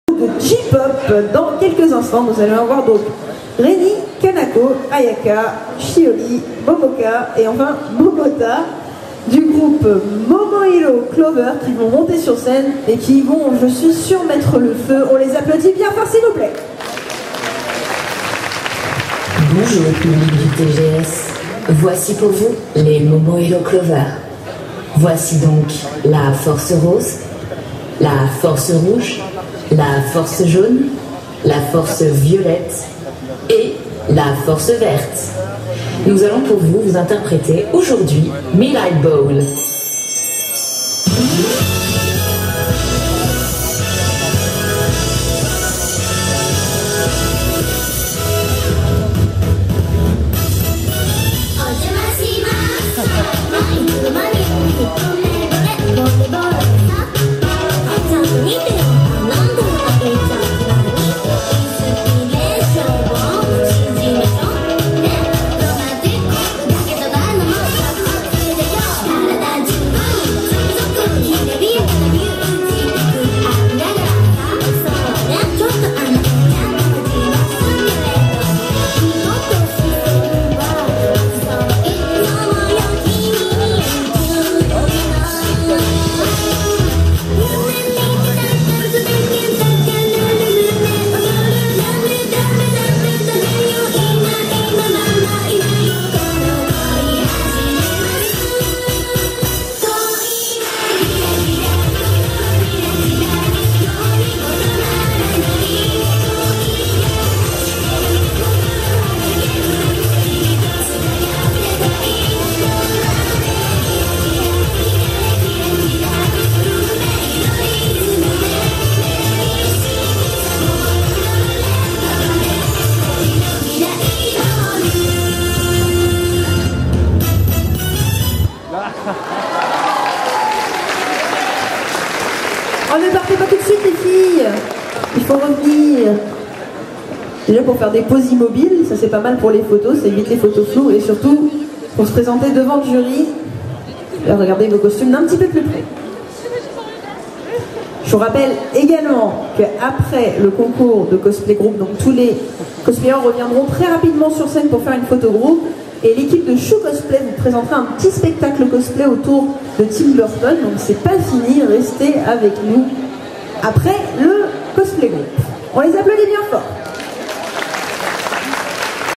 de J-pop. Dans quelques instants, nous allons avoir donc Reni, Kanako, Ayaka, Shioli, Momoka et enfin Momota du groupe Momohiro Clover qui vont monter sur scène et qui vont, je suis sûre, mettre le feu. On les applaudit bien fort s'il vous plaît. Bonjour public du TGS, voici pour vous les Momohiro Clover. Voici donc la force rose, la force rouge, la force jaune, la force violette et la force verte. Nous allons pour vous interpréter aujourd'hui Midnight Bowl. On ne partez pas tout de suite les filles, il faut revenir. Déjà pour faire des poses immobiles, ça c'est pas mal pour les photos, ça évite les photos floues et surtout pour se présenter devant le jury, regardez vos costumes d'un petit peu plus près. Je vous rappelle également qu'après le concours de cosplay groupe, donc tous les cosplayers reviendront très rapidement sur scène pour faire une photo groupe et l'équipe de Chou Cosplay vous présentera un petit spectacle cosplay autour de Tim Burton, donc c'est pas fini, restez avec nous après le cosplay groupe. On les applaudit bien fort.